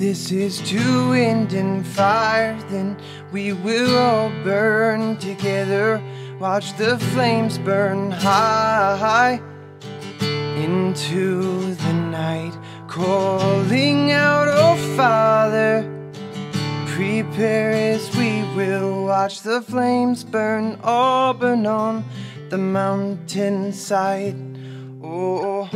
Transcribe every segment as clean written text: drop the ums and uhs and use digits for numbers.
this is to wind and fire, then we will all burn together. Watch the flames burn high into the night, calling out, "Oh Father, prepare as we will watch the flames burn, all burn on the mountainside." Oh,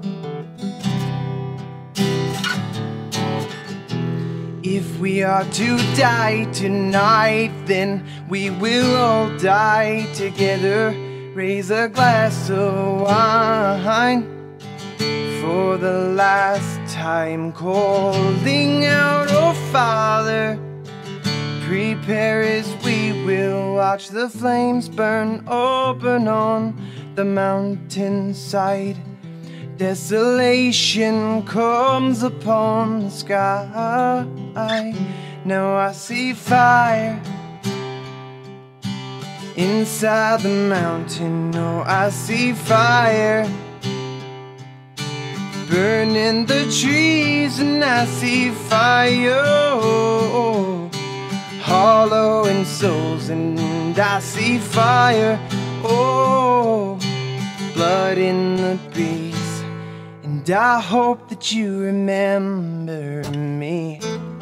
if we are to die tonight, then we will all die together. Raise a glass of wine for the last time, calling out, "Oh Father, prepare as we will watch the flames burn, all burn on the mountainside." Desolation comes upon the sky. Now I see fire inside the mountain. No, I see fire burning the trees, and I see fire hollowing souls, and I see fire, oh, blood in the breeze. And I hope that you remember me.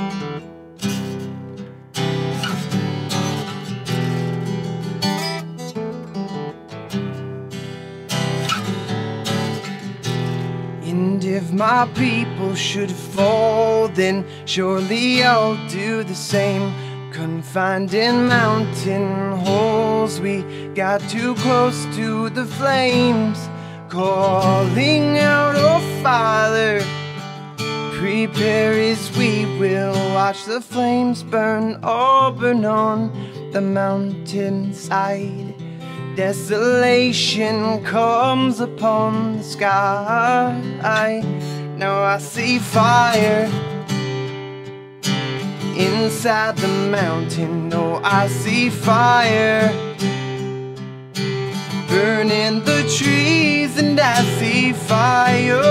And if my people should fall, then surely I'll do the same. Confined in mountain holes, we got too close to the flames, calling out, "Oh Father, prepare as we will watch the flames burn, all burn on the mountainside." Desolation comes upon the sky. Now I see fire inside the mountain. No, I see fire burning the trees, and I see fire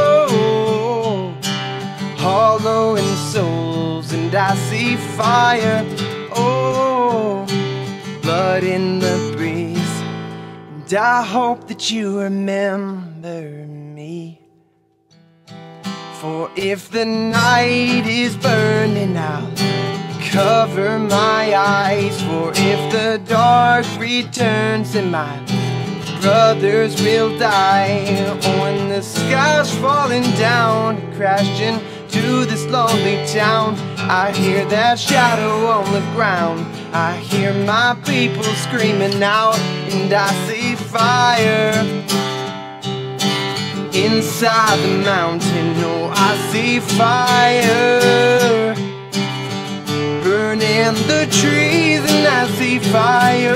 hollowing souls, and I see fire, oh, blood in the breeze. And I hope that you remember me. For if the night is burning out, cover my eyes. For if the dark returns, then my brothers will die. Oh, when the sky's falling down, crashed into this lonely town, I hear that shadow on the ground. I hear my people screaming out, and I see fire inside the mountain. Oh, I see fire burning the trees, and I see fire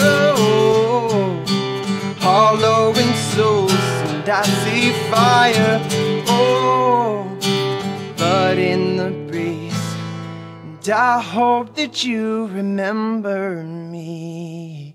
hollowing souls, and I see fire, oh, blood in the breeze. And I hope that you remember me.